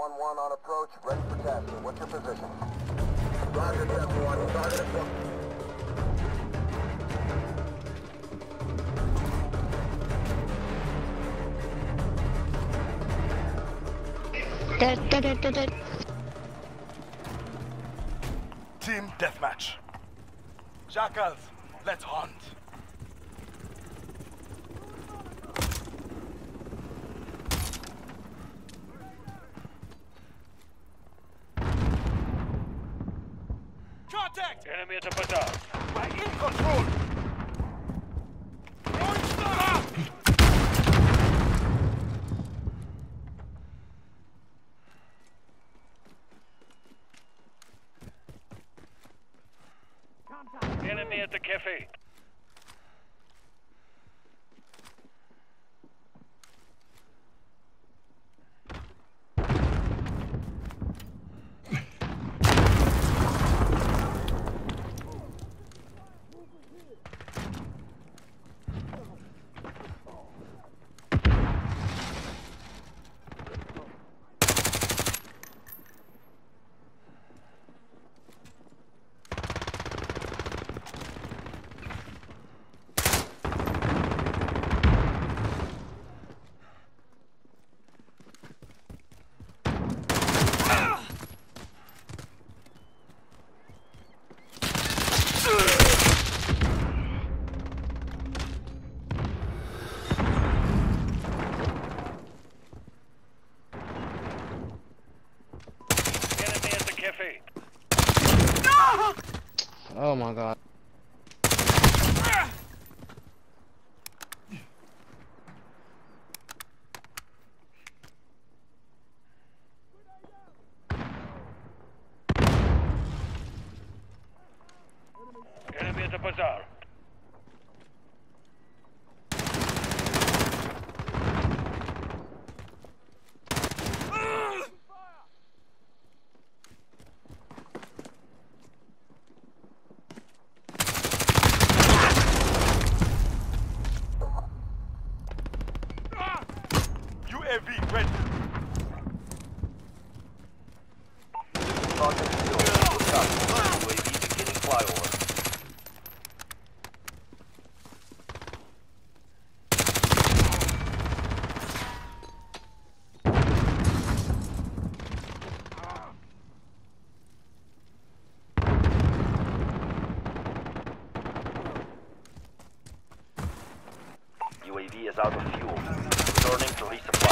1-1 on approach, ready for capture. What's your position? Roger, 7-1. Target approach. Dead. Team deathmatch. Jackals, let's hunt. Contact! Enemy at the bazaar. We're in control! Throwing star! Enemy at the cafe. Cafe. Oh my god. Enemy at the bazaar. UAV ready. Target fuel. UAV beginning flyover. UAV is out of fuel. Returning to resupply.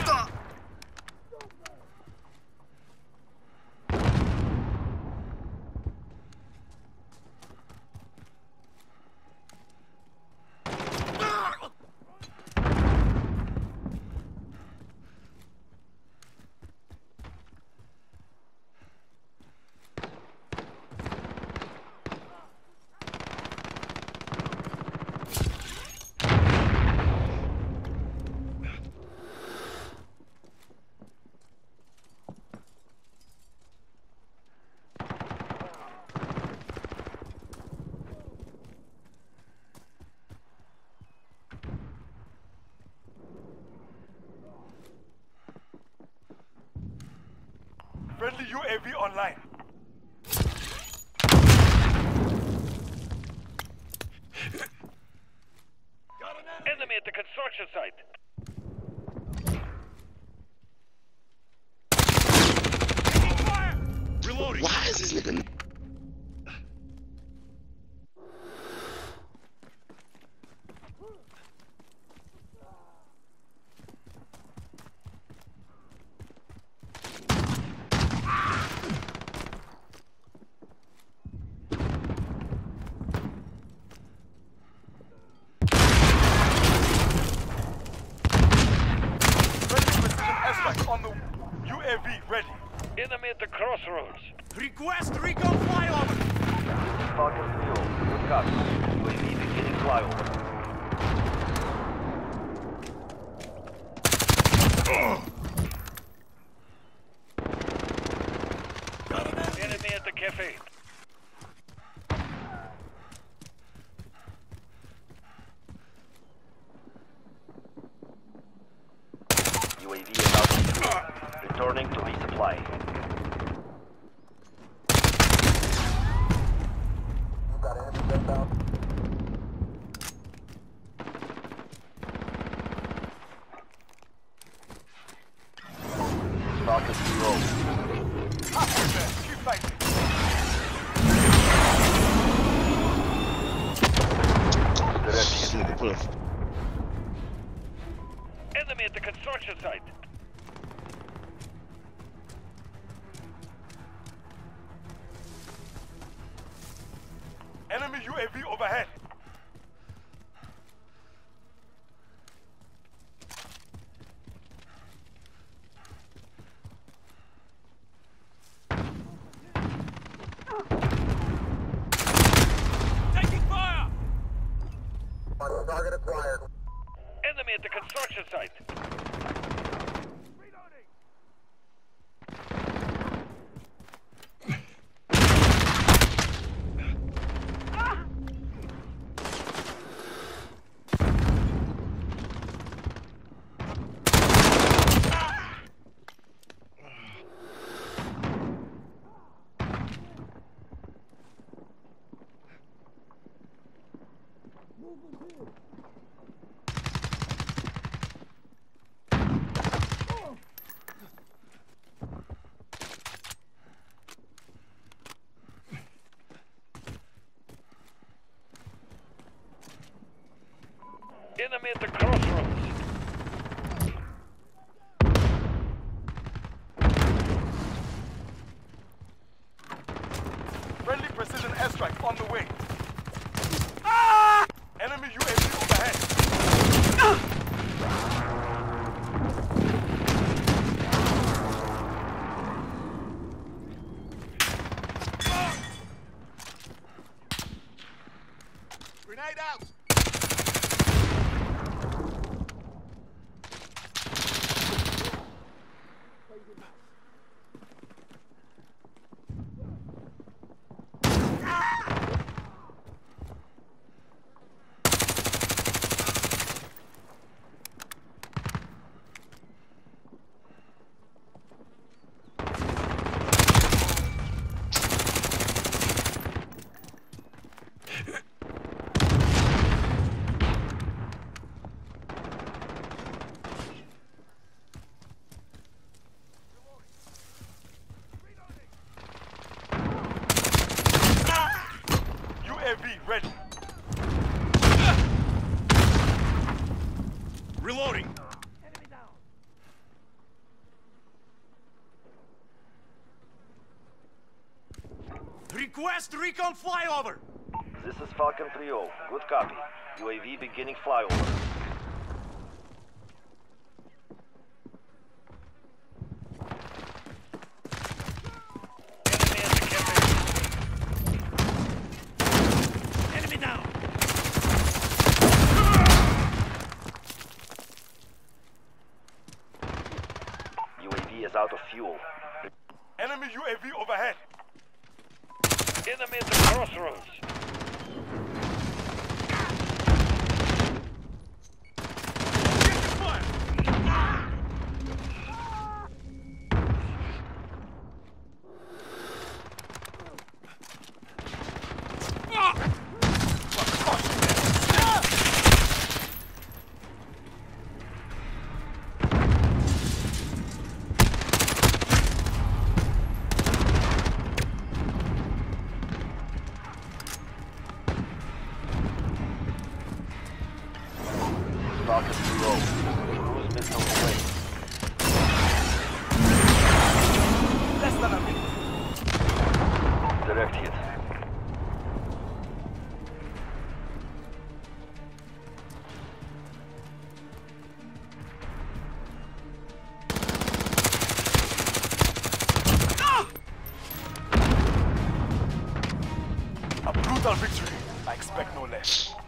Friendly UAV online. Enemy at the construction site. Reloading. Why is this nigga? On the UAV ready. Enemy at the crossroads. Request recon flyover. Target fuel. Good copy. UAV beginning flyover. Enemy at the cafe. UAV is out of fuel. Returning to to resupply. You've got enemies inbound. Falcon 3-0. Halfway there. Keep fighting. Direct This hit. nigga put a Enemy at the construction site. Enemy UAV overhead. Taking fire! On target acquired. Enemy at the construction site. Enemy at the crossroads. Friendly precision airstrike on the way. Ah! Enemy UAV overhead. Grenade out! UAV ready. Reloading. Request recon flyover. This is Falcon 3-0. Good copy. UAV beginning flyover. Enemy at the cafe. Enemy down. UAV is out of fuel. Enemy UAV overhead. Enemy at the crossroads. Taking fire. Falcon 3-0. Cruise missile away. Less than a minute. Direct hit. A brutal victory. I expect no less.